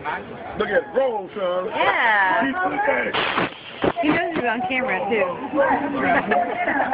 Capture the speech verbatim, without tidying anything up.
Look at it. Roll, son. Yeah. Keep it. He knows he's on camera, too.